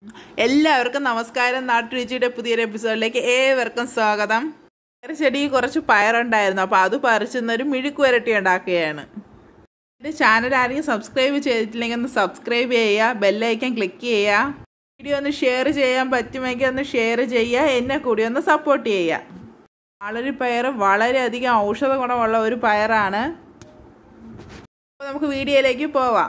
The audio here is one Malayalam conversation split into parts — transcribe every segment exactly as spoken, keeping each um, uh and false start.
എല്ലാവർക്കും നമസ്കാരം. നാട്ടുരുചിയുടെ പുതിയൊരു എപ്പിസോഡിലേക്ക് ഏവർക്കും സ്വാഗതം. ചെടി കുറച്ച് പയറുണ്ടായിരുന്നു, അപ്പോൾ അത് പറിച്ചൊരു മെഴുക്ക് വരട്ടി ഉണ്ടാക്കുകയാണ്. എൻ്റെ ചാനൽ ആരെങ്കിലും സബ്സ്ക്രൈബ് ചെയ്തിട്ടില്ലെങ്കിൽ ഒന്ന് സബ്സ്ക്രൈബ് ചെയ്യുക, ബെല്ലൈക്കൻ ക്ലിക്ക് ചെയ്യുക. വീഡിയോ ഒന്ന് ഷെയർ ചെയ്യാൻ പറ്റുമെങ്കിൽ ഒന്ന് ഷെയർ ചെയ്യുക, എന്നെ കൂടി ഒന്ന് സപ്പോർട്ട് ചെയ്യുക. വാളരി പയർ വളരെയധികം ഔഷധ ഗുണമുള്ള ഒരു പയറാണ്. അപ്പോൾ നമുക്ക് വീഡിയോയിലേക്ക് പോവാം.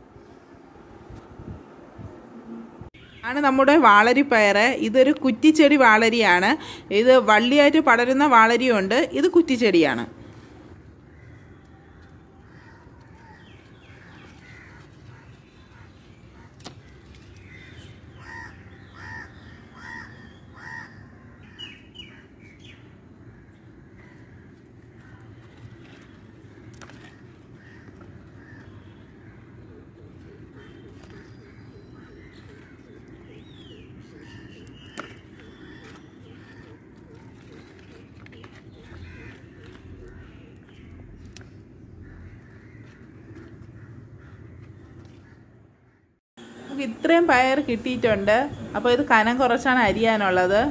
ആണ് നമ്മുടെ വാളരിപ്പയർ. ഇതൊരു കുറ്റിച്ചെടി വാളരിയാണ്. ഇത് വള്ളിയായിട്ട് പടരുന്ന വാളരിയുണ്ട്. ഇത് കുറ്റിച്ചെടിയാണ്. ഇത്രയും പയർ കിട്ടിയിട്ടുണ്ട്. അപ്പോൾ ഇത് കനം കുറച്ചാണ് അരിയാനുള്ളത്.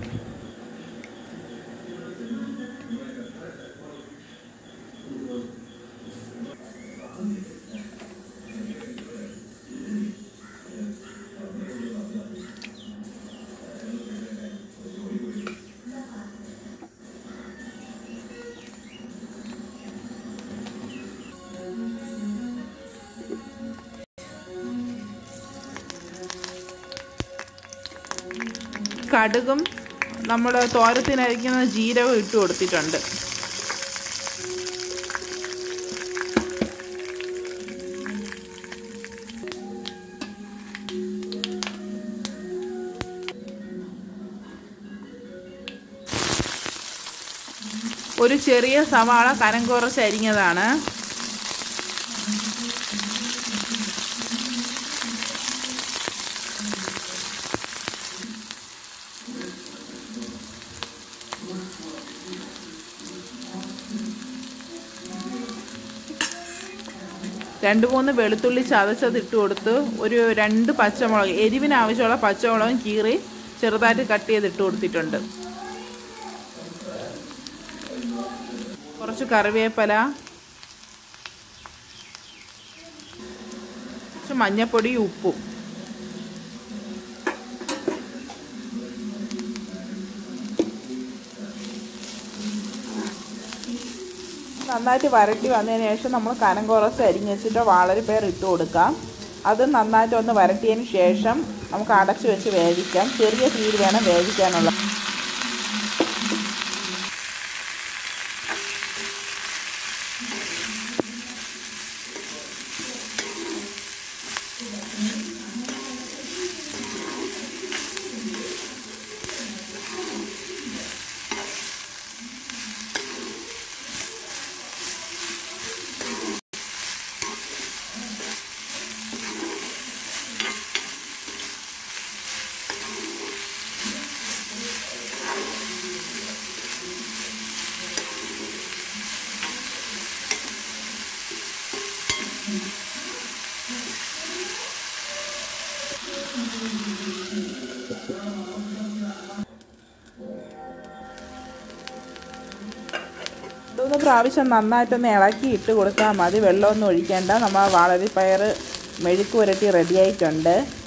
കടുകും നമ്മൾ തോരത്തിനരിക്കുന്ന ജീരകം ഇട്ട് കൊടുത്തിട്ടുണ്ട്. ഒരു ചെറിയ സവാള കനം കുറച്ച് അരിഞ്ഞതാണ്. രണ്ട് മൂന്ന് വെളുത്തുള്ളി ചതച്ചത് ഇട്ട് കൊടുത്ത് ഒരു രണ്ട് പച്ചമുളക്, എരിവിന് ആവശ്യമുള്ള പച്ചമുളകും കീറി ചെറുതായിട്ട് കട്ട് ചെയ്ത് ഇട്ട് കൊടുത്തിട്ടുണ്ട്. കുറച്ച് കറിവേപ്പില, കുറച്ച് മഞ്ഞൾപ്പൊടി, ഉപ്പും. നന്നായിട്ട് വരട്ടി വന്നതിന് ശേഷം നമ്മൾ കനം കുറച്ച് അരിഞ്ഞ് വെച്ചിട്ട് വാളരിപ്പയർ ഇട്ട് കൊടുക്കാം. അത് നന്നായിട്ട് ഒന്ന് വരട്ടിയതിന് ശേഷം നമുക്ക് അടച്ചു വെച്ച് വേവിക്കാം. ചെറിയ തീയിൽ വേണം വേവിക്കാനുള്ള. മൂന്ന് പ്രാവശ്യം നന്നായിട്ടൊന്ന് ഇളക്കി ഇട്ട് കൊടുത്താൽ മതി. വെള്ളമൊന്നും ഒഴിക്കേണ്ട. നമ്മൾ വാളരിപ്പയർ മെഴുക്ക് പുരട്ടി റെഡിയായിട്ടുണ്ട്.